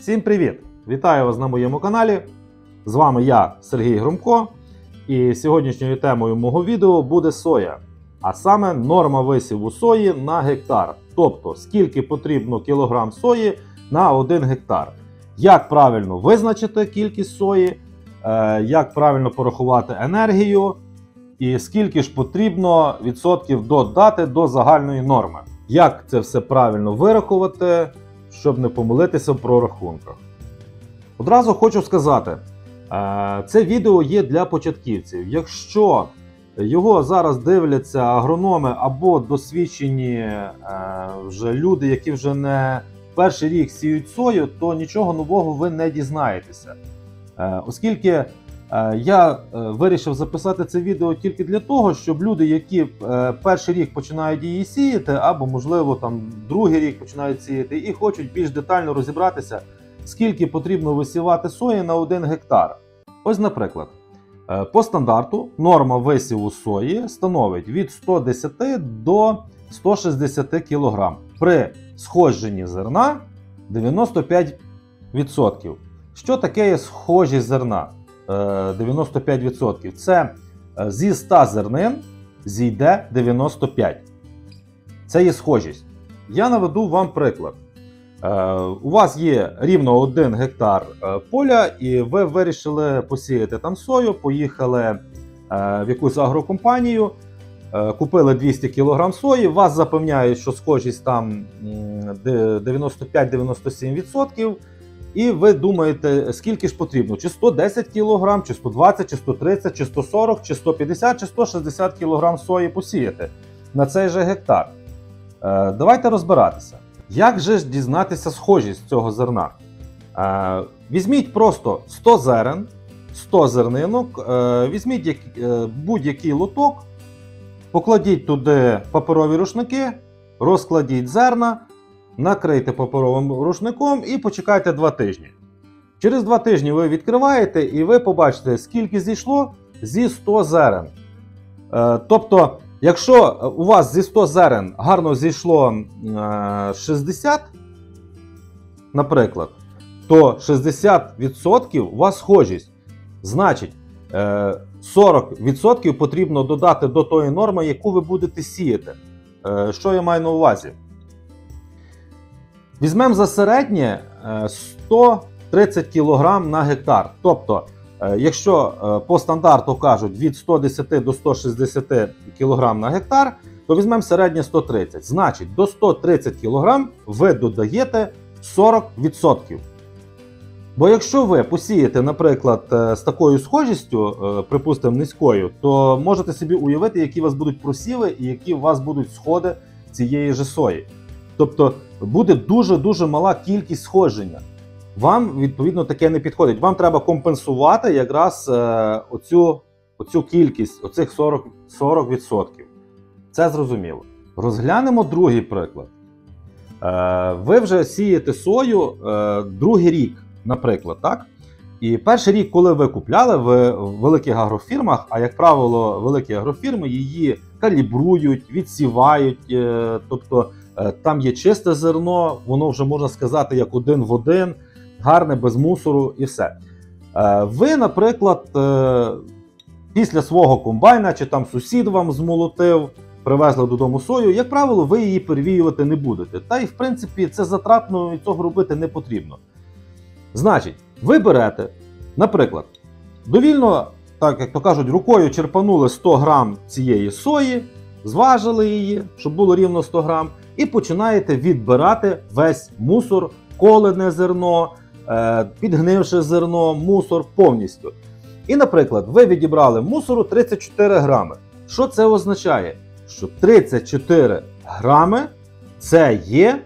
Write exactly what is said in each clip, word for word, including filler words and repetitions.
Всім привіт! Вітаю вас на моєму каналі. З вами я, Сергій Громко. І сьогоднішньою темою мого відео буде соя. А саме норма висіву сої на гектар. Тобто, скільки потрібно кілограм сої на один гектар. Як правильно визначити кількість сої, як правильно порахувати енергію і скільки ж потрібно відсотків додати до загальної норми. Як це все правильно вирахувати, щоб не помилитися в прорахунках. Одразу хочу сказати, це відео є для початківців. Якщо його зараз дивляться агрономи або досвідчені вже люди, які вже не перший рік сіють сою, то нічого нового ви не дізнаєтеся. Оскільки я вирішив записати це відео тільки для того, щоб люди, які перший рік починають її сіяти, або, можливо, там другий рік починають сіяти і хочуть більш детально розібратися, скільки потрібно висівати сої на один гектар. Ось, наприклад, по стандарту норма висіву сої становить від ста десяти до ста шістдесяти кілограм. При сходженні зерна дев'яносто п'ять відсотків. Що таке є схожість зерна? дев'яносто п'ять відсотків. Це зі ста зернин зійде дев'яносто п'ять. Це є схожість. Я наведу вам приклад. У вас є рівно один гектар поля, і ви вирішили посіяти там сою, поїхали в якусь агрокомпанію, купили двісті кілограм сої, вас запевняють, що схожість там дев'яносто п'ять - дев'яносто сім відсотків, і ви думаєте, скільки ж потрібно, чи сто десять кілограм, чи сто двадцять, чи сто тридцять, чи сто сорок, чи сто п'ятдесят, чи сто шістдесят кілограм сої посіяти на цей же гектар. Давайте розбиратися. Як же ж дізнатися схожість цього зерна? Е, візьміть просто сто зерен, сто зернинок, е, візьміть е, будь-який лоток, покладіть туди паперові рушники, розкладіть зерна, накрийте паперовим рушником і почекайте два тижні. Через два тижні ви відкриваєте і ви побачите, скільки зійшло зі ста зерен. Е, тобто, якщо у вас зі ста зерен гарно зійшло шістдесят, наприклад, то шістдесят відсотків у вас схожість. Значить, сорок відсотків потрібно додати до тої норми, яку ви будете сіяти. Що я маю на увазі? Візьмемо за середнє сто тридцять кілограм на гектар. Тобто, якщо по стандарту кажуть від ста десяти до ста шістдесяти кілограм на гектар, то візьмемо середнє сто тридцять. Значить, до ста тридцяти кілограм ви додаєте сорок відсотків. Бо якщо ви посієте, наприклад, з такою схожістю, припустимо, низькою, то можете собі уявити, які у вас будуть просіви і які у вас будуть сходи цієї же сої. Тобто, буде дуже-дуже мала кількість сходження. Вам, відповідно, таке не підходить. Вам треба компенсувати якраз е, оцю, оцю кількість, оцих сорок відсотків. Це зрозуміло. Розглянемо другий приклад. Е, ви вже сієте сою е, другий рік, наприклад, так? І перший рік, коли ви купляли в великих агрофірмах, а, як правило, великі агрофірми її калібрують, відсівають, е, тобто е, там є чисте зерно, воно вже, можна сказати, як один в один, гарне, без мусору і все. Ви, наприклад, після свого комбайна, чи там сусід вам змолотив, привезли додому сою, як правило, ви її перевіювати не будете. Та й, в принципі, це затратно, і цього робити не потрібно. Значить, ви берете, наприклад, довільно, так як то кажуть, рукою черпанули сто грам цієї сої, зважили її, щоб було рівно сто грам, і починаєте відбирати весь мусор, колене зерно, підгнивше зерно, мусор повністю. І, наприклад, ви відібрали мусору тридцять чотири грами. Що це означає? Що тридцять чотири грами – це є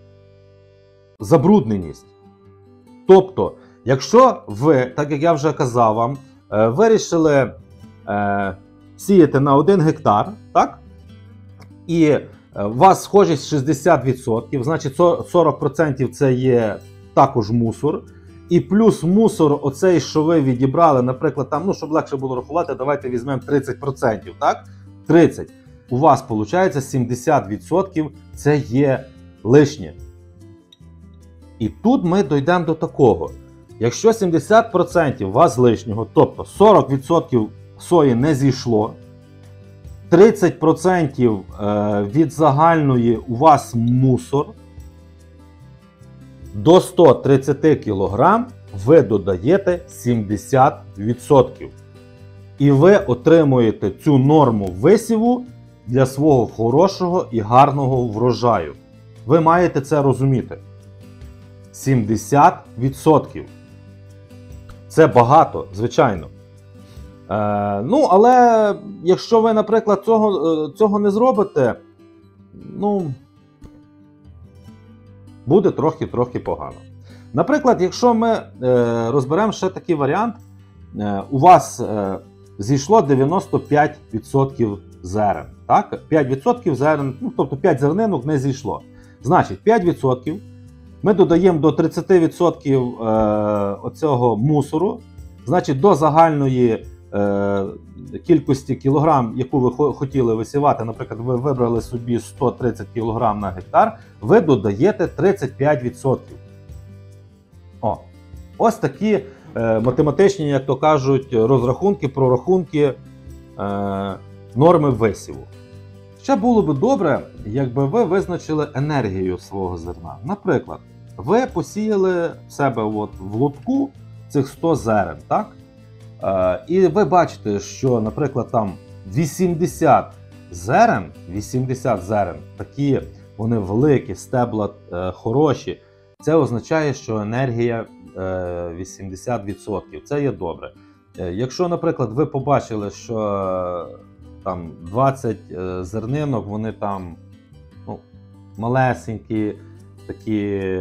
забрудненість. Тобто, якщо ви, так як я вже казав вам, вирішили е, сіяти на один гектар, так? І у вас схожість шістдесят відсотків, значить сорок відсотків це є також мусор. І плюс мусор оцей, що ви відібрали, наприклад, там, ну, щоб легше було рахувати, давайте візьмемо тридцять відсотків, так? тридцять. У вас, виходить, сімдесят відсотків це є лишнє. І тут ми дійдемо до такого. Якщо сімдесят відсотків у вас лишнього, тобто сорок відсотків сої не зійшло, тридцять відсотків від загальної у вас мусор, до ста тридцяти кілограмів ви додаєте сімдесят відсотків. І ви отримуєте цю норму висіву для свого хорошого і гарного врожаю. Ви маєте це розуміти. сімдесят відсотків. Це багато, звичайно. Е, ну, але якщо ви, наприклад, цього, цього не зробите, ну, буде трохи-трохи погано. Наприклад, якщо ми е, розберемо ще такий варіант, е, у вас е, зійшло дев'яносто п'ять відсотків зерен. Так? п'ять відсотків зерен, ну, тобто п'ять зернинок не зійшло. Значить, п'ять відсотків ми додаємо до тридцять відсотків е, оцього мусору, значить до загальної е, кількості кілограм, яку ви хотіли висівати, наприклад, ви вибрали собі сто тридцять кілограм на гектар, ви додаєте тридцять п'ять відсотків. О, ось такі е, математичні, як то кажуть, розрахунки, прорахунки е, норми висіву. Ще було б добре, якби ви визначили енергію свого зерна. Наприклад, ви посіяли в себе от в лотку цих сто зерен, так? Е, і ви бачите, що, наприклад, там вісімдесят зерен, вісімдесят зерен, такі вони великі, стебла е, хороші, це означає, що енергія е, вісімдесят відсотків. Це є добре. Е, якщо, наприклад, ви побачили, що е, там двадцять е, зернинок, вони там, ну, малесенькі, такі,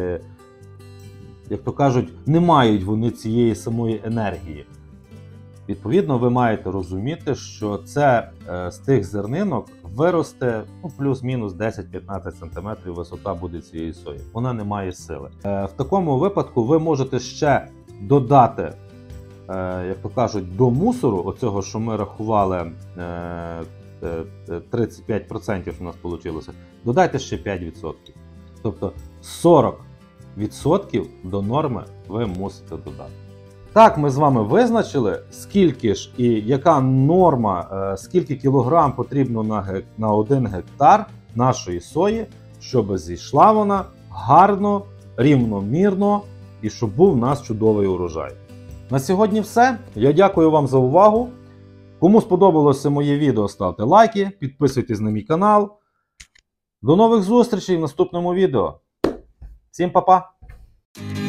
як то кажуть, не мають вони цієї самої енергії. Відповідно, ви маєте розуміти, що це е, з тих зернинок виросте, ну, плюс-мінус десять-п'ятнадцять сантиметрів висота буде цієї сої. Вона не має сили. Е, в такому випадку ви можете ще додати, е, як то кажуть, до мусору, оцього, що ми рахували, е, тридцять п'ять відсотків, що у нас вийшло, додайте ще п'ять відсотків. Тобто сорок відсотків до норми ви мусите додати. Так, ми з вами визначили, скільки ж і яка норма, скільки кілограм потрібно на, гек... на один гектар нашої сої, щоб зійшла вона гарно, рівномірно і щоб був у нас чудовий урожай. На сьогодні все. Я дякую вам за увагу. Кому сподобалося моє відео, ставте лайки, підписуйтесь на мій канал. До нових зустрічей в наступному відео. Всім па-па!